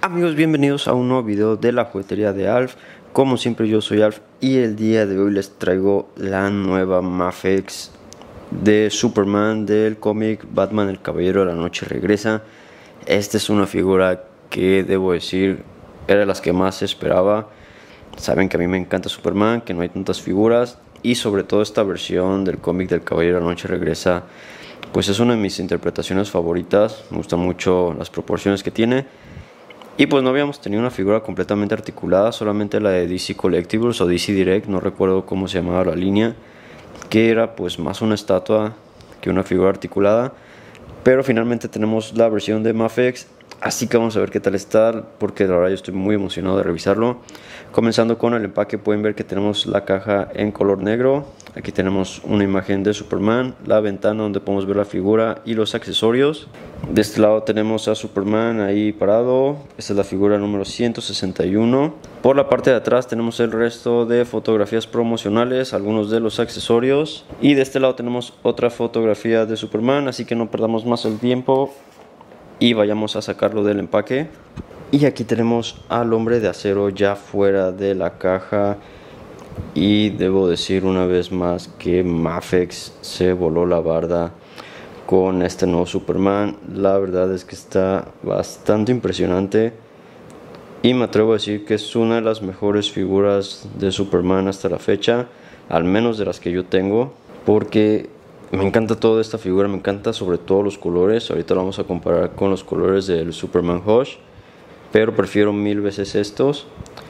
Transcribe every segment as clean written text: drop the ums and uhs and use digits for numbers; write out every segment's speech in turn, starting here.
Amigos, bienvenidos a un nuevo video de la juguetería de Alf. Como siempre, yo soy Alf y el día de hoy les traigo la nueva Mafex de Superman del cómic Batman el Caballero de la Noche Regresa. Esta es una figura que debo decir era de las que más esperaba. Saben que a mí me encanta Superman, que no hay tantas figuras, y sobre todo esta versión del cómic del Caballero de la Noche Regresa pues es una de mis interpretaciones favoritas. Me gustan mucho las proporciones que tiene. Y pues no habíamos tenido una figura completamente articulada, solamente la de DC Collectibles o DC Direct, no recuerdo cómo se llamaba la línea, que era pues más una estatua que una figura articulada. Pero finalmente tenemos la versión de Mafex, así que vamos a ver qué tal está, porque la verdad yo estoy muy emocionado de revisarlo. Comenzando con el empaque, pueden ver que tenemos la caja en color negro. Aquí tenemos una imagen de Superman, la ventana donde podemos ver la figura y los accesorios. De este lado tenemos a Superman ahí parado. Esta es la figura número 161. Por la parte de atrás tenemos el resto de fotografías promocionales, algunos de los accesorios. Y de este lado tenemos otra fotografía de Superman, así que no perdamos más el tiempo y vayamos a sacarlo del empaque. Y aquí tenemos al Hombre de Acero ya fuera de la caja. Y debo decir una vez más que Mafex se voló la barda con este nuevo Superman. La verdad es que está bastante impresionante y me atrevo a decir que es una de las mejores figuras de Superman hasta la fecha, al menos de las que yo tengo, porque me encanta toda esta figura, me encanta sobre todo los colores. Ahorita lo vamos a comparar con los colores del Superman Hush, pero prefiero mil veces estos,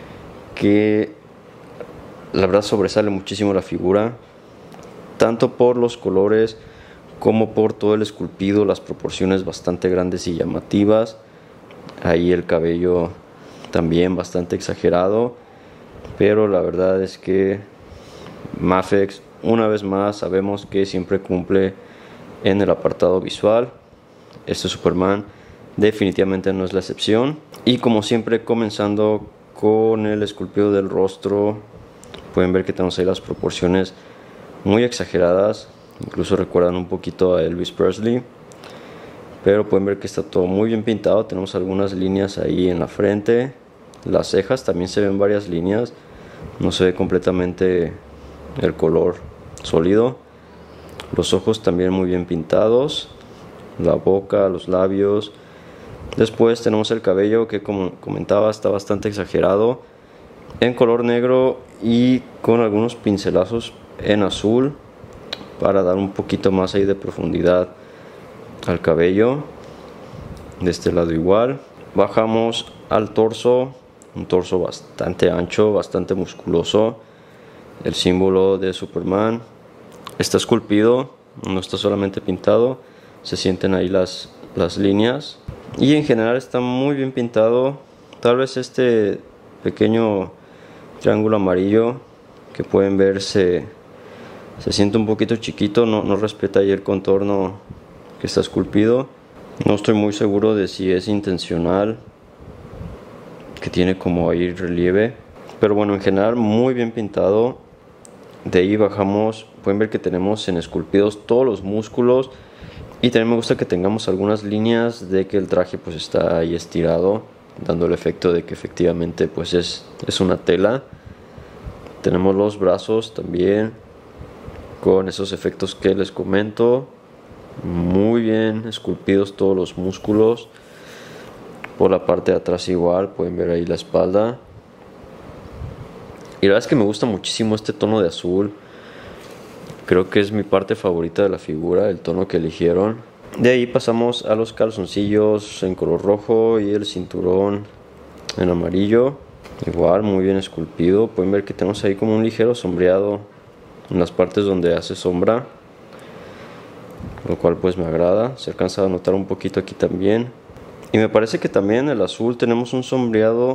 que la verdad sobresale muchísimo la figura, tanto por los colores como por todo el esculpido, las proporciones bastante grandes y llamativas. Ahí el cabello también bastante exagerado, pero la verdad es que Mafex, una vez más, sabemos que siempre cumple en el apartado visual. Este Superman definitivamente no es la excepción. Y como siempre, comenzando con el esculpido del rostro, pueden ver que tenemos ahí las proporciones muy exageradas, incluso recuerdan un poquito a Elvis Presley, pero pueden ver que está todo muy bien pintado. Tenemos algunas líneas ahí en la frente, las cejas también se ven varias líneas, no se ve completamente el color sólido. Los ojos también muy bien pintados, la boca, los labios. Después tenemos el cabello, que como comentaba está bastante exagerado, en color negro y con algunos pincelazos en azul para dar un poquito más ahí de profundidad al cabello. De este lado igual. Bajamos al torso, un torso bastante ancho, bastante musculoso. El símbolo de Superman está esculpido, no está solamente pintado, se sienten ahí las líneas, y en general está muy bien pintado. Tal vez este pequeño triángulo amarillo que pueden ver se siente un poquito chiquito, no respeta ahí el contorno que está esculpido. No estoy muy seguro de si es intencional, que tiene como ahí relieve, pero bueno, en general muy bien pintado. De ahí bajamos, pueden ver que tenemos en esculpidos todos los músculos, y también me gusta que tengamos algunas líneas de que el traje pues está ahí estirado, dando el efecto de que efectivamente pues es una tela. Tenemos los brazos también con esos efectos que les comento, muy bien esculpidos todos los músculos. Por la parte de atrás igual, pueden ver ahí la espalda. Y la verdad es que me gusta muchísimo este tono de azul, creo que es mi parte favorita de la figura, el tono que eligieron. De ahí pasamos a los calzoncillos en color rojo y el cinturón en amarillo, igual muy bien esculpido. Pueden ver que tenemos ahí como un ligero sombreado en las partes donde hace sombra, lo cual pues me agrada. Se alcanza a notar un poquito aquí también, y me parece que también en el azul tenemos un sombreado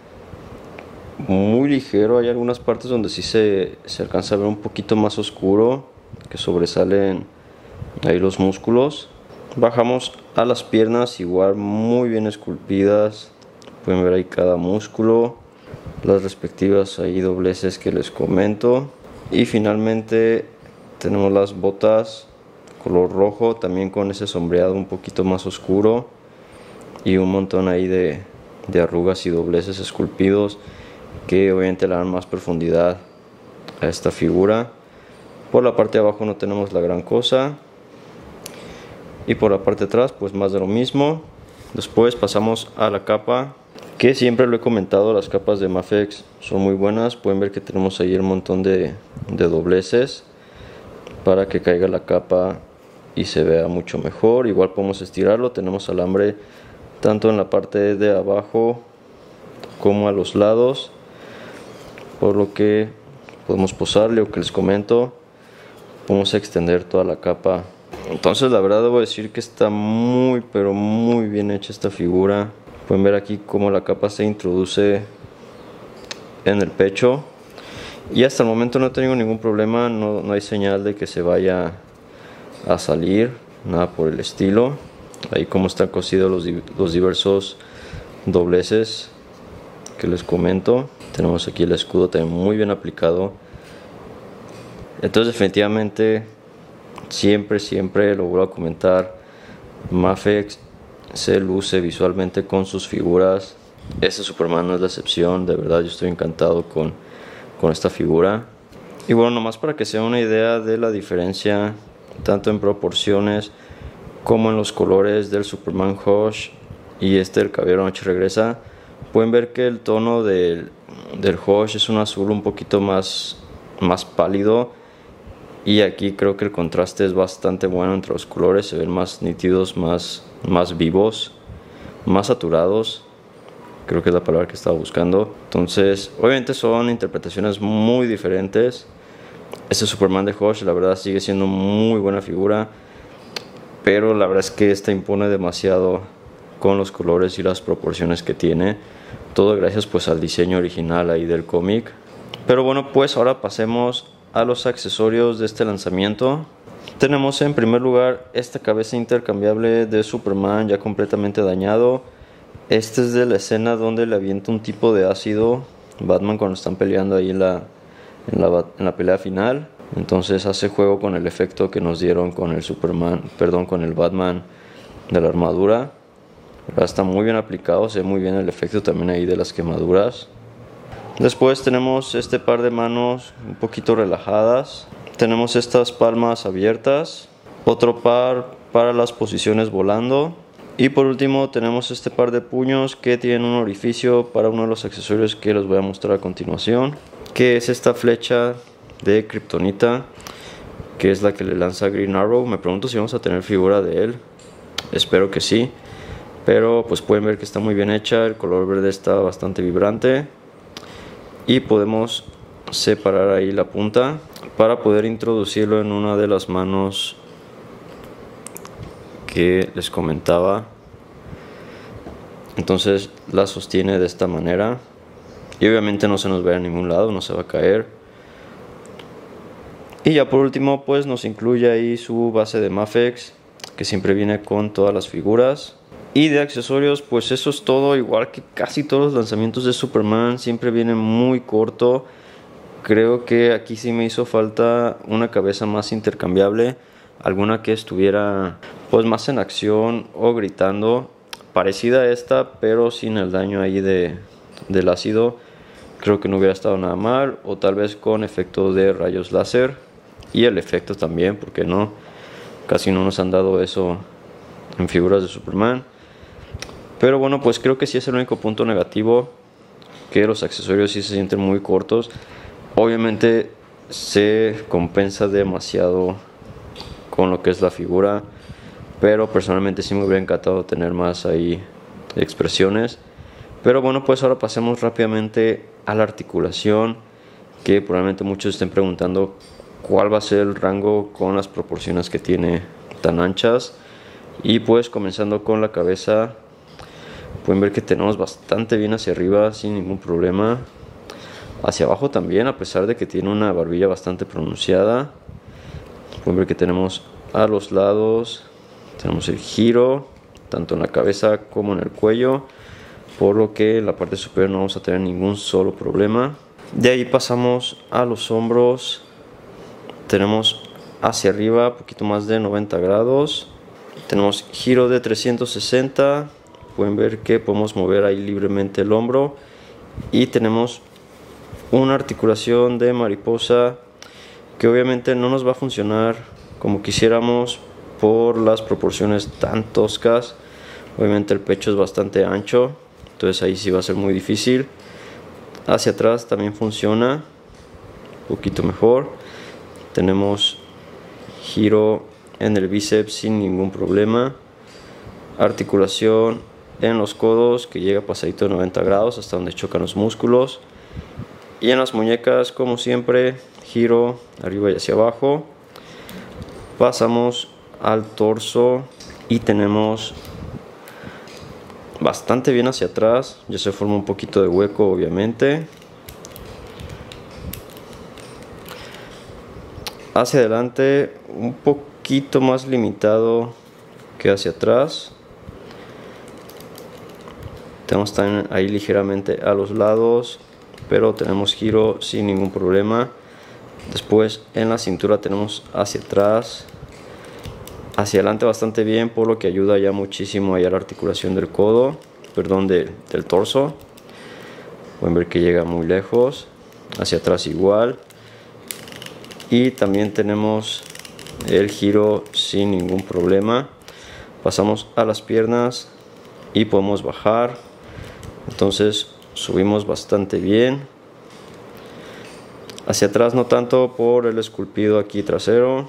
muy ligero. Hay algunas partes donde sí se alcanza a ver un poquito más oscuro, que sobresalen ahí los músculos. Bajamos a las piernas, igual muy bien esculpidas, pueden ver ahí cada músculo, las respectivas ahí dobleces que les comento. Y finalmente tenemos las botas color rojo, también con ese sombreado un poquito más oscuro, y un montón ahí de de arrugas y dobleces esculpidos que obviamente le dan más profundidad a esta figura. Por la parte de abajo no tenemos la gran cosa, y por la parte de atrás pues más de lo mismo. Después pasamos a la capa, que siempre lo he comentado, las capas de Mafex son muy buenas. Pueden ver que tenemos ahí un montón de dobleces para que caiga la capa y se vea mucho mejor. Igual podemos estirarlo, tenemos alambre tanto en la parte de abajo como a los lados, por lo que podemos posarle, o que les comento, podemos extender toda la capa. Entonces la verdad debo decir que está muy pero muy bien hecha esta figura. Pueden ver aquí cómo la capa se introduce en el pecho, y hasta el momento no he tenido ningún problema, no hay señal de que se vaya a salir, nada por el estilo. Ahí como están cosidos los diversos dobleces que les comento. Tenemos aquí el escudo también muy bien aplicado. Entonces definitivamente siempre lo vuelvo a comentar, Mafex se luce visualmente con sus figuras. Este Superman no es la excepción, de verdad yo estoy encantado con esta figura. Y bueno, nomás para que se den una idea de la diferencia tanto en proporciones como en los colores del Superman Hush y del Caballero Noche Regresa, pueden ver que el tono del Hush es un azul un poquito más pálido, y aquí creo que el contraste es bastante bueno entre los colores, se ven más nítidos, más vivos, más saturados, creo que es la palabra que estaba buscando. Entonces obviamente son interpretaciones muy diferentes. Este Superman de Hush la verdad sigue siendo muy buena figura, pero la verdad es que esta impone demasiado con los colores y las proporciones que tiene, todo gracias pues al diseño original ahí del cómic. Pero bueno, pues ahora pasemos a los accesorios de este lanzamiento. Tenemos en primer lugar esta cabeza intercambiable de Superman ya completamente dañado. Este es de la escena donde le avienta un tipo de ácido Batman cuando están peleando ahí en la pelea final. Entonces hace juego con el efecto que nos dieron con el Batman de la armadura. Está muy bien aplicado, se ve muy bien el efecto también ahí de las quemaduras. Después tenemos este par de manos un poquito relajadas. Tenemos estas palmas abiertas, otro par para las posiciones volando, y por último tenemos este par de puños que tienen un orificio para uno de los accesorios que les voy a mostrar a continuación, que es esta flecha de Kryptonita, que es la que le lanza Green Arrow. Me pregunto si vamos a tener figura de él, espero que sí, pero pues pueden ver que está muy bien hecha, el color verde está bastante vibrante, y podemos separar ahí la punta para poder introducirlo en una de las manos que les comentaba. Entonces la sostiene de esta manera y obviamente no se nos va a ningún lado, no se va a caer. Y ya por último pues nos incluye ahí su base de Mafex, que siempre viene con todas las figuras. Y de accesorios pues eso es todo, igual que casi todos los lanzamientos de Superman, siempre viene muy corto. Creo que aquí sí me hizo falta una cabeza más intercambiable, alguna que estuviera pues más en acción o gritando, parecida a esta pero sin el daño ahí del ácido. Creo que no hubiera estado nada mal, o tal vez con efecto de rayos láser, y el efecto también, porque no, casi no nos han dado eso en figuras de Superman. Pero bueno, pues creo que sí es el único punto negativo, que los accesorios sí se sienten muy cortos. Obviamente se compensa demasiado con lo que es la figura, pero personalmente sí me hubiera encantado tener más ahí expresiones. Pero bueno, pues ahora pasemos rápidamente a la articulación, que probablemente muchos estén preguntando cuál va a ser el rango con las proporciones que tiene tan anchas. Y pues comenzando con la cabeza, pueden ver que tenemos bastante bien hacia arriba sin ningún problema, hacia abajo también, a pesar de que tiene una barbilla bastante pronunciada. Pueden ver que tenemos a los lados, tenemos el giro tanto en la cabeza como en el cuello, por lo que en la parte superior no vamos a tener ningún solo problema. De ahí pasamos a los hombros, tenemos hacia arriba un poquito más de 90 grados, tenemos giro de 360, pueden ver que podemos mover ahí libremente el hombro y tenemos una articulación de mariposa que obviamente no nos va a funcionar como quisiéramos por las proporciones tan toscas. Obviamente el pecho es bastante ancho, entonces ahí sí va a ser muy difícil. Hacia atrás también funciona un poquito mejor. Tenemos giro en el bíceps sin ningún problema. Articulación en los codos que llega pasadito de 90 grados hasta donde chocan los músculos. Y en las muñecas, como siempre, giro arriba y hacia abajo. Pasamos al torso y tenemos bastante bien hacia atrás. Ya se forma un poquito de hueco, obviamente. Hacia adelante, un poquito más limitado que hacia atrás. Tenemos también ahí ligeramente a los lados, pero tenemos giro sin ningún problema. Después en la cintura tenemos hacia atrás, hacia adelante bastante bien, por lo que ayuda ya muchísimo allá la articulación del codo, del torso. Pueden ver que llega muy lejos. Hacia atrás igual. Y también tenemos el giro sin ningún problema. Pasamos a las piernas y podemos bajar. Entonces subimos bastante bien. Hacia atrás no tanto por el esculpido aquí trasero.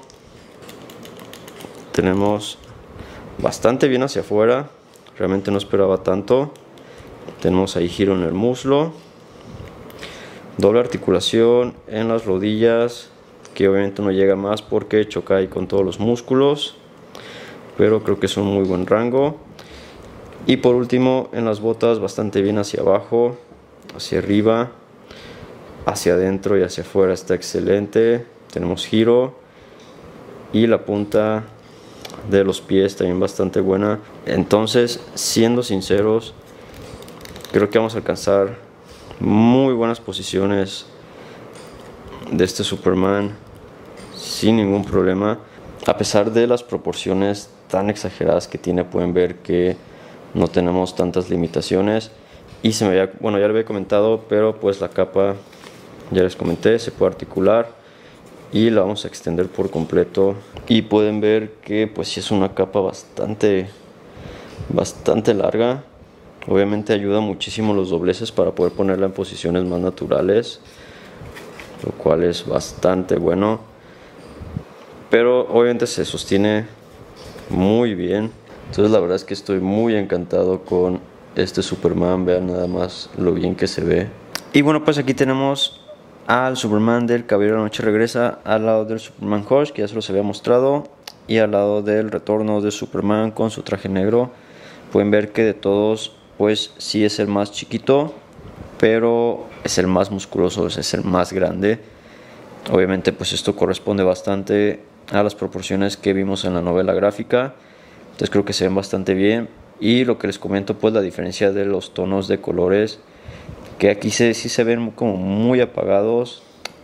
Tenemos bastante bien hacia afuera. Realmente no esperaba tanto. Tenemos ahí giro en el muslo. Doble articulación en las rodillas, que obviamente no llega más porque choca ahí con todos los músculos, pero creo que es un muy buen rango. Y por último en las botas bastante bien hacia abajo, hacia arriba, hacia adentro y hacia afuera está excelente. Tenemos giro y la punta de los pies también bastante buena. Entonces, siendo sinceros, creo que vamos a alcanzar muy buenas posiciones de este Superman sin ningún problema. A pesar de las proporciones tan exageradas que tiene, pueden ver que no tenemos tantas limitaciones. Y ya lo había comentado, pero pues la capa, ya les comenté, se puede articular y la vamos a extender por completo. Y pueden ver que pues sí es una capa bastante larga. Obviamente ayuda muchísimo los dobleces para poder ponerla en posiciones más naturales, lo cual es bastante bueno. Pero obviamente se sostiene muy bien. Entonces la verdad es que estoy muy encantado con este Superman. Vean nada más lo bien que se ve. Y bueno, pues aquí tenemos al Superman del Caballero de la Noche Regresa, al lado del Superman Hush, que ya se los había mostrado, y al lado del retorno de Superman con su traje negro. Pueden ver que de todos pues sí es el más chiquito, pero es el más musculoso, es el más grande. Obviamente pues esto corresponde bastante a las proporciones que vimos en la novela gráfica. Entonces creo que se ven bastante bien. Y lo que les comento, pues la diferencia de los tonos de colores, que aquí sí se ven como muy apagados,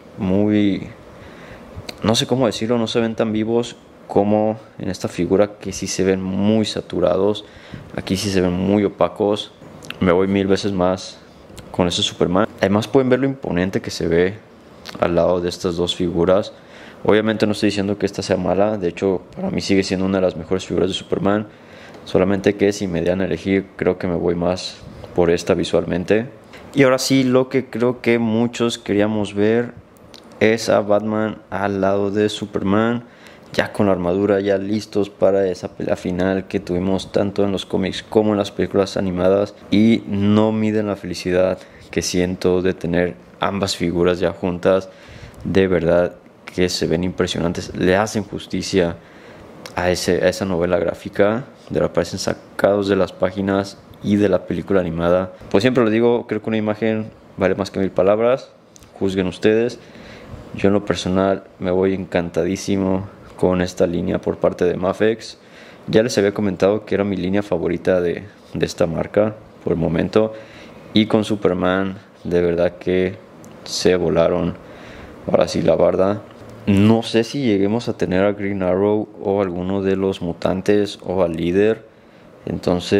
no sé cómo decirlo, no se ven tan vivos como en esta figura, que sí se ven muy saturados. Aquí sí se ven muy opacos. Me voy 1000 veces más con ese Superman. Además pueden ver lo imponente que se ve al lado de estas dos figuras. Obviamente no estoy diciendo que esta sea mala, de hecho para mí sigue siendo una de las mejores figuras de Superman, solamente que si me dan a elegir, creo que me voy más por esta visualmente. Y ahora sí, lo que creo que muchos queríamos ver es a Batman al lado de Superman, ya con la armadura, ya listos para esa pelea final que tuvimos tanto en los cómics como en las películas animadas. Y no miden la felicidad que siento de tener ambas figuras ya juntas. De verdad que se ven impresionantes, le hacen justicia a esa novela gráfica, de la que parecen sacados de las páginas y de la película animada. Pues siempre lo digo, creo que una imagen vale más que 1000 palabras. Juzguen ustedes. Yo en lo personal me voy encantadísimo con esta línea por parte de Mafex. Ya les había comentado que era mi línea favorita de esta marca por el momento, y con Superman de verdad que se volaron. Ahora sí, la barda. No sé si lleguemos a tener a Green Arrow o alguno de los mutantes o al líder. Entonces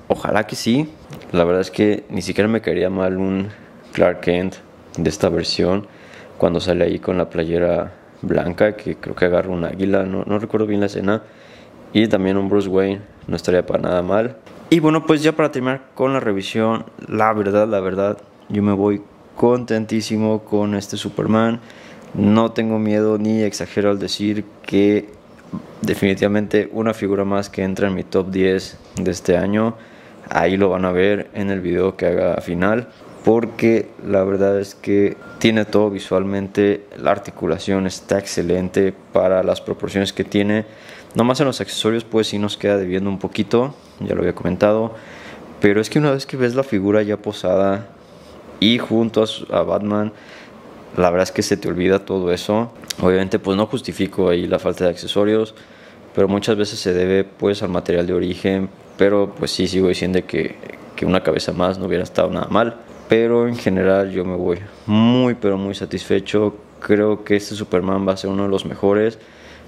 Ojalá que sí. La verdad es que ni siquiera me caería mal un Clark Kent de esta versión cuando sale ahí con la playera blanca, que creo que agarra un águila, no recuerdo bien la escena. Y también un Bruce Wayne, no estaría para nada mal. Y bueno, pues ya para terminar con la revisión, la verdad, yo me voy contentísimo con este Superman. No tengo miedo ni exagero al decir que definitivamente una figura más que entra en mi top 10 de este año. Ahí lo van a ver en el video que haga final, porque la verdad es que tiene todo visualmente, la articulación está excelente para las proporciones que tiene. Nomás en los accesorios pues sí nos queda debiendo un poquito, ya lo había comentado, pero es que una vez que ves la figura ya posada y junto a Batman, la verdad es que se te olvida todo eso. Obviamente pues no justifico ahí la falta de accesorios, pero muchas veces se debe pues al material de origen, pero pues sí sigo diciendo que una cabeza más no hubiera estado nada mal. Pero en general yo me voy muy pero muy satisfecho. Creo que este Superman va a ser uno de los mejores.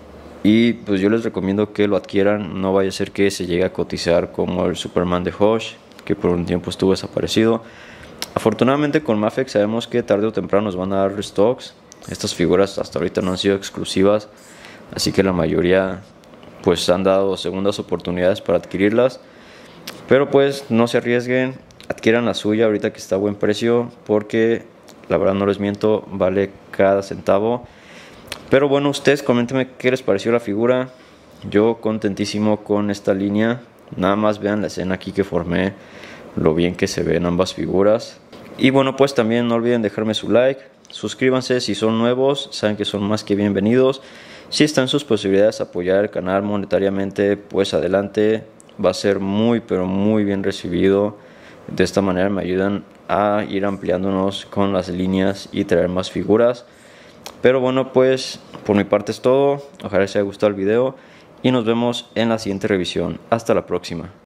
Y pues yo les recomiendo que lo adquieran. No vaya a ser que se llegue a cotizar como el Superman de Hush, que por un tiempo estuvo desaparecido. Afortunadamente con Mafex sabemos que tarde o temprano nos van a dar restocks. Estas figuras hasta ahorita no han sido exclusivas, así que la mayoría pues han dado segundas oportunidades para adquirirlas. Pero pues no se arriesguen, adquieran la suya ahorita que está a buen precio, porque la verdad no les miento, vale cada centavo. Pero bueno, ustedes coméntenme qué les pareció la figura. Yo contentísimo con esta línea. Nada más vean la escena aquí que formé, lo bien que se ven ambas figuras. Y bueno, pues también no olviden dejarme su like. Suscríbanse si son nuevos, saben que son más que bienvenidos. Si está en sus posibilidades apoyar el canal monetariamente, pues adelante. Va a ser muy pero muy bien recibido. De esta manera me ayudan a ir ampliándonos con las líneas y traer más figuras. Pero bueno, pues por mi parte es todo. Ojalá les haya gustado el video y nos vemos en la siguiente revisión. Hasta la próxima.